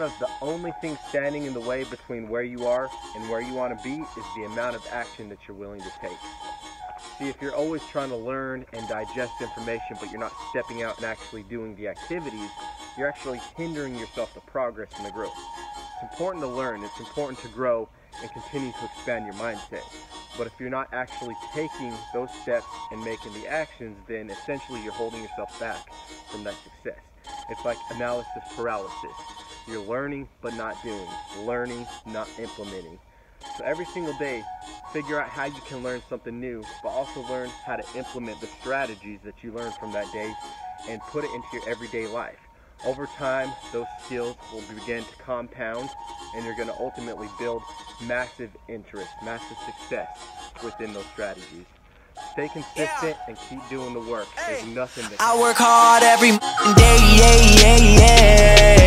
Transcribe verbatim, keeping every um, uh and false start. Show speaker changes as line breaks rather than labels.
of the only thing standing in the way between where you are and where you want to be is the amount of action that you're willing to take. See, if you're always trying to learn and digest information, but you're not stepping out and actually doing the activities, you're actually hindering yourself the progress and the growth. It's important to learn, it's important to grow and continue to expand your mindset. But if you're not actually taking those steps and making the actions, then essentially you're holding yourself back from that success. It's like analysis paralysis. You're learning but not doing, learning, not implementing. So every single day, figure out how you can learn something new, but also learn how to implement the strategies that you learned from that day and put it into your everyday life. Over time, those skills will begin to compound, and you're going to ultimately build massive interest, massive success within those strategies. Stay consistent yeah. and keep doing the work. There's nothing that I work hard every day, yeah, yeah, yeah.